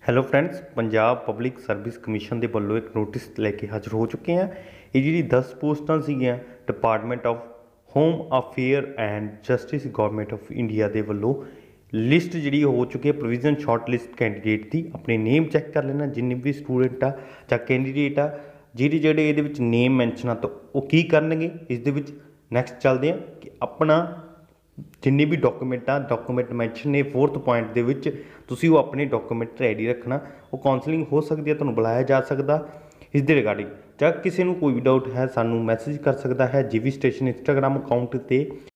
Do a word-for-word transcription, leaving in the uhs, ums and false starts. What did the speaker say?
Hello friends, Punjab public service commission ਦੇ ਵੱਲੋਂ ਇੱਕ ਨੋਟਿਸ ਲੈ ਕੇ ਹਾਜ਼ਰ ਹੋ ਚੁੱਕੇ ਹਾਂ। ਇਹ ਜਿਹੜੀ ਦਸ ਪੋਸਟਾਂ ਸੀਗੀਆਂ department of home affair and justice government of India ਦੇ ਵੱਲੋਂ ਲਿਸਟ ਜਿਹੜੀ ਹੋ ਚੁੱਕੀ ਹੈ ਪ੍ਰੋਵੀਜ਼ਨ ਸ਼ਾਰਟ ਲਿਸਟ ਕੈਂਡੀਡੇਟ ਦੀ। ਆਪਣੇ ਨੇਮ ਚੈੱਕ ਕਰ ਲੈਣਾ, ਜਿੰਨੇ ਵੀ ਸਟੂਡੈਂਟ ਆ ਜਾਂ ਕੈਂਡੀਡੇਟ ਆ ਜਿਹੜੇ ਜਿਹੜੇ ਇਹਦੇ ਵਿੱਚ ਨੇਮ ਮੈਂਸ਼ਨ ਆ ਤਾਂ ਉਹ ਕੀ ਕਰਨਗੇ ਇਸ ਦੇ ਵਿੱਚ। ਨੈਕਸਟ ਚੱਲਦੇ ਹਾਂ ਕਿ ਆਪਣਾ ਜਿੰਨੇ ਵੀ ਡਾਕੂਮੈਂਟ ਆ ਡਾਕੂਮੈਂਟ ਮੈਂਸ਼ਨ ਨੇ ਫੋਰਥ ਪੁਆਇੰਟ ਦੇ ਵਿੱਚ ਤੁਸੀਂ ਉਹ ਆਪਣੇ ਡਾਕੂਮੈਂਟ ਰੈਡੀ ਰੱਖਣਾ। ਉਹ ਕਾਉਂਸਲਿੰਗ ਹੋ ਸਕਦੀ ਹੈ, ਤੁਹਾਨੂੰ ਬੁਲਾਇਆ ਜਾ ਸਕਦਾ ਇਸ ਦੇ ਰਿਗਾਰਡਿੰਗ। ਜਾਂ ਕਿਸੇ ਨੂੰ ਕੋਈ ਵੀ ਡਾਊਟ ਹੈ ਸਾਨੂੰ ਮੈਸੇਜ ਕਰ ਸਕਦਾ ਹੈ ਜੀ ਵੀ ਸਟੇਸ਼ਨ ਇੰਸਟਾਗ੍ਰਾਮ ਅਕਾਊਂਟ 'ਤੇ।